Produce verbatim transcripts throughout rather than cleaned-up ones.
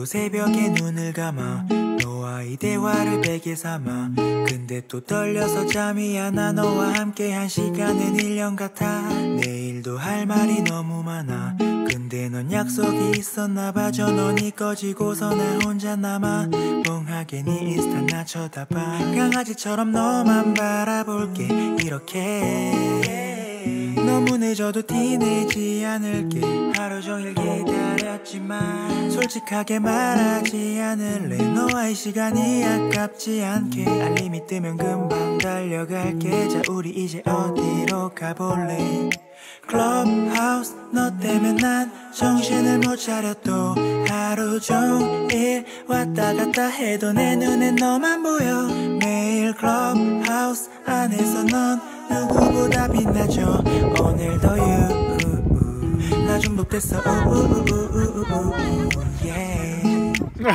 오늘도 새벽에 눈을 감아 너와의 대화를 베개 삼아 근데 또 떨려서 잠이 안 와. 너와 함께한 시간은 일 년 같아. 내일도 할 말이 너무 많아. 근데 넌 약속이 있었나봐. 전원이 꺼지고서 나 혼자 남아 멍하게 네 인스타 나 쳐다봐. 강아지처럼 너만 바라볼게. 이렇게 너무 늦어도 티내지 않을게. 하루 종일 기다렸지만 솔직하게 말하지 않을래. 너와의 시간이 아깝지 않게. 알림이 뜨면 금방 달려갈게. 자 우리 이제 어디로 가볼래. 클럽하우스 너 때문에 난 정신을 못 차렸도 하루 종일 왔다 갔다 해도 내 눈엔 너만 보여. 매일 클럽하우스 안에서 넌 누구보다 빛나죠. 오늘도 you 나 중독됐어. yeah.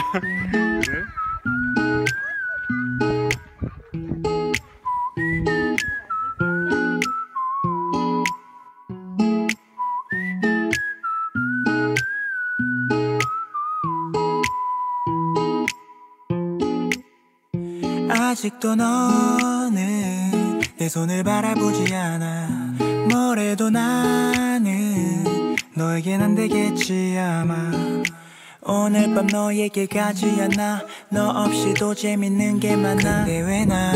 아직도 너는 내 손을 바라보지 않아. 뭐래도 나는 너에겐 안 되겠지 아마. 오늘 밤 너에게 가지 않아. 너 없이도 재밌는 게 많아. 근데 왜 나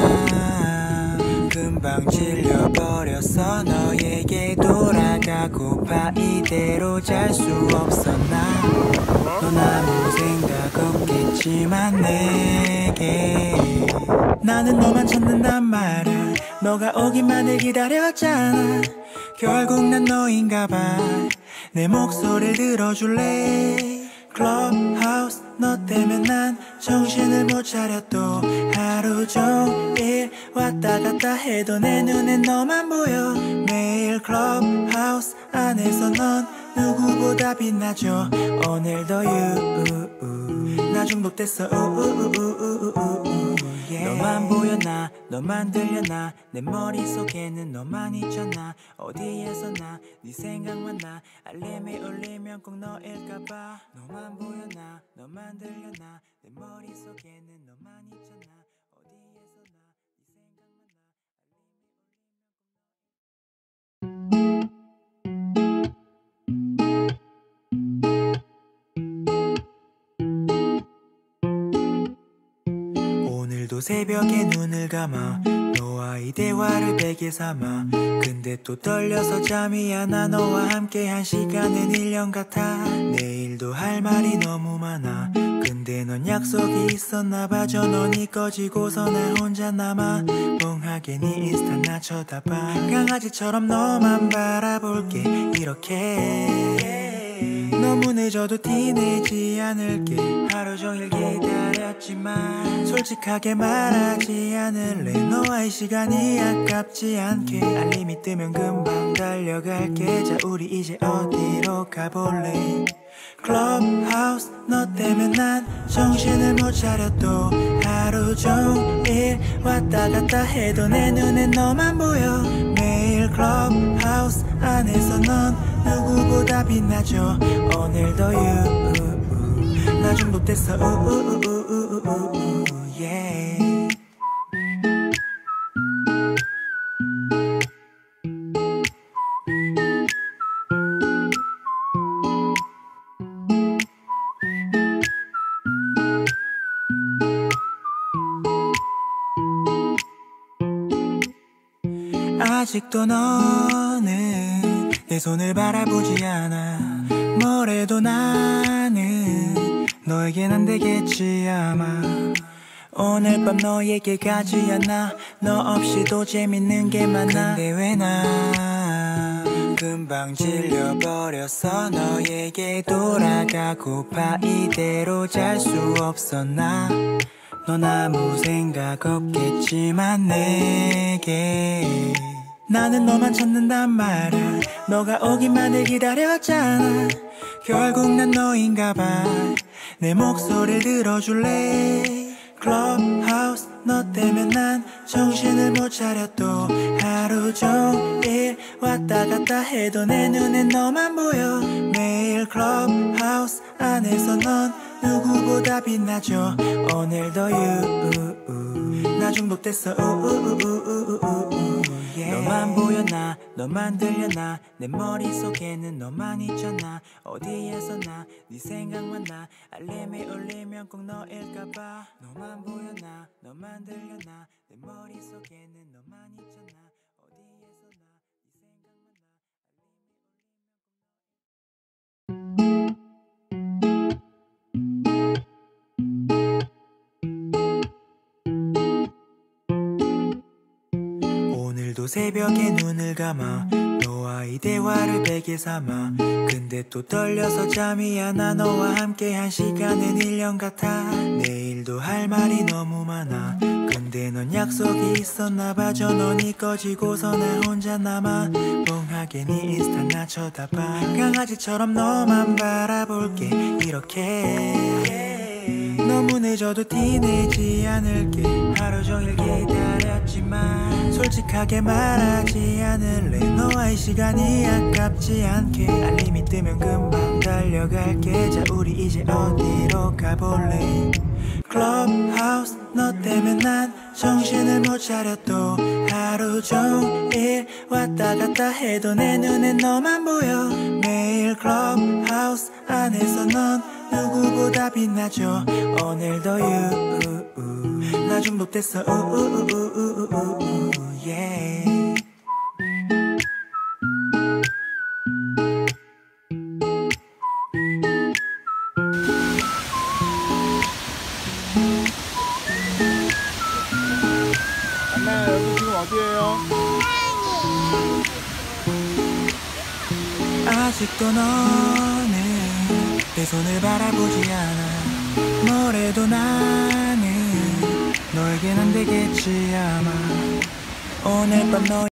금방 질려버렸어. 너에게 돌아가고파. 이대로 잘 수 없어. 나 넌 아무 생각 없겠지만 내게 나는 너만 찾는단 말야. 너가 오기만을 기다렸잖아. 결국 난 너인가봐. 내 목소리를 들어줄래. 클럽하우스 너 때문에 난 정신을 못 차렸도 하루 종일 왔다 갔다 해도 내 눈엔 너만 보여. 매일 클럽하우스 안에서 넌 누구보다 빛나죠. 오늘도 you 나 중독됐어. yeah. 너만 보여 나 너만 들려 나 내 머릿속에는 너만 있잖아. 어디에서나 네 생각만 나. 알림이 울리면 꼭 너일까봐. 너만 보여 나 너만 들려 나 내 머릿속에는 너만 있잖아. 어디에서나 네 생각만 나. 오늘도 새벽에 눈을 감아 너와의 대화를 베개 삼아 근데 또 떨려서 잠이 안 와. 너와 함께한 시간은 일 년 같아. 내일도 할 말이 너무 많아. 근데 넌 약속이 있었나봐. 전원이 꺼지고서 나 혼자 남아 멍하게 네 인스타 나 쳐다봐. 강아지처럼 너만 바라볼게. 이렇게 너무 늦어도 티내지 않을게. 하루 종일 기다렸지만 솔직하게 말하지 않을래. 너와의 시간이 아깝지 않게. 알림이 뜨면 금방 달려갈게. 자 우리 이제 어디로 가볼래. 클럽하우스 너 때문에 난 정신을 못 차렸도 하루 종일 왔다 갔다 해도 내 눈엔 너만 보여. 매일 클럽하우스 안에서 넌 누구보다 빛나죠. 오늘도 you 나 중독됐어. yeah. 아직도 너는 내 손을 바라보지 않아. 뭐래도 나는 너에겐 안 되겠지 아마. 오늘 밤 너에게 가지 않아. 너 없이도 재밌는 게 많아. 근데 왜 나 금방 질려버렸어. 너에게 돌아가고파. 이대로 잘 수 없어. 나 넌 아무 생각 없겠지만 내게 나는 너만 찾는단 말야. 너가 오기만을 기다렸잖아. 결국 난 너인가봐. 내 목소리를 들어줄래. 클럽하우스 너 때문에 난 정신을 못 차렸도 하루 종일 왔다 갔다 해도 내 눈엔 너만 보여. 매일 클럽하우스 안에서 넌 누구보다 빛나죠. 오늘도 you 나 중독됐어 우우우우우우우 yeah. 너만 보여나 너만 들려나 내 머릿속에는 너만 있잖아. 어디에서나 네 생각만 나. 알림이 울리면 꼭 너일까봐. 너만 보여나 너만 들려나 내 머릿속에는 너만 있잖아. 어디에서나 네 생각만 나. 오늘도 새벽에 눈을 감아 너와의 대화를 베개 삼아. 근데 또 떨려서 잠이 안 와. 너와 함께한 시간은 일 년 같아. 내일도 할 말이 너무 많아. 근데 넌 약속이 있었나봐. 전원이 꺼지고서 나 혼자 남아. 멍하게 네 인스타 나 쳐다봐. 강아지처럼 너만 바라볼게. 이렇게 너무 늦어도 티내지 않을게. 하루 종일 기다렸지만 솔직하게 말하지 않을래. 너와의 시간이 아깝지 않게. 알림이 뜨면 금방 달려갈게. 자 우리 이제 어디로 가볼래. 클럽하우스 너 때문에 난 정신을 못 차려. 또 하루 종일 왔다 갔다 해도 내 눈엔 너만 보여. 매일 클럽하우스 안에서 넌 누구보다 빛나죠. 오늘도 you 나 중독됐어 우우우우우우 yeah. 안나야 여기 지금 어디에요? 아직도 너는 내 손을 바라보지 않아. 뭐래도 나는 너에겐 안 되겠지 아마. 오늘 밤 너